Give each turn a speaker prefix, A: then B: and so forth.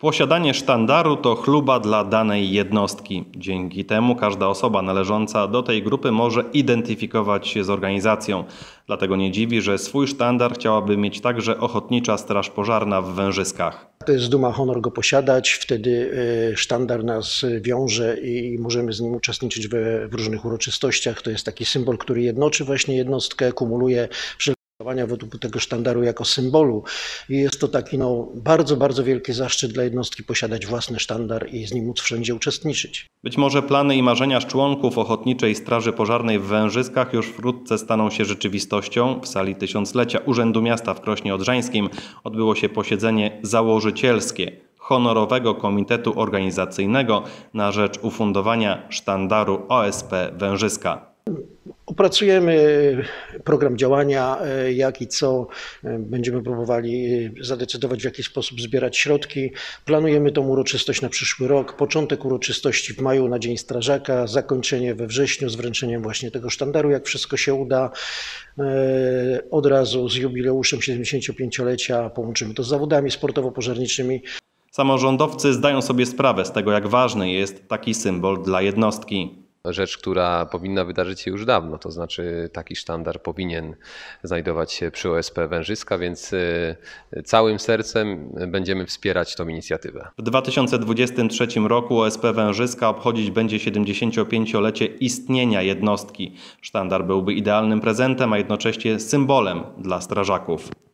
A: Posiadanie sztandaru to chluba dla danej jednostki. Dzięki temu każda osoba należąca do tej grupy może identyfikować się z organizacją. Dlatego nie dziwi, że swój sztandar chciałaby mieć także Ochotnicza Straż Pożarna w Wężyskach.
B: To jest duma, honor go posiadać, wtedy sztandar nas wiąże i możemy z nim uczestniczyć w różnych uroczystościach. To jest taki symbol, który jednoczy właśnie jednostkę, kumuluje wokół tego sztandaru jako symbolu. I jest to taki bardzo, bardzo wielki zaszczyt dla jednostki posiadać własny sztandar i z nim móc wszędzie uczestniczyć.
A: Być może plany i marzenia członków Ochotniczej Straży Pożarnej w Wężyskach już wkrótce staną się rzeczywistością. W sali Tysiąclecia Urzędu Miasta w Krośnie Odrzańskim odbyło się posiedzenie założycielskie Honorowego Komitetu Organizacyjnego na rzecz ufundowania sztandaru OSP Wężyska.
B: Opracujemy program działania, jak i co. Będziemy próbowali zadecydować, w jaki sposób zbierać środki. Planujemy tą uroczystość na przyszły rok. Początek uroczystości w maju na Dzień Strażaka, zakończenie we wrześniu z wręczeniem właśnie tego sztandaru, jak wszystko się uda. Od razu z jubileuszem 75-lecia połączymy to z zawodami sportowo-pożarniczymi.
A: Samorządowcy zdają sobie sprawę z tego, jak ważny jest taki symbol dla jednostki.
C: Rzecz, która powinna wydarzyć się już dawno, to znaczy taki sztandar powinien znajdować się przy OSP Wężyska, więc całym sercem będziemy wspierać tą inicjatywę.
A: W 2023 roku OSP Wężyska obchodzić będzie 75-lecie istnienia jednostki. Sztandar byłby idealnym prezentem, a jednocześnie symbolem dla strażaków.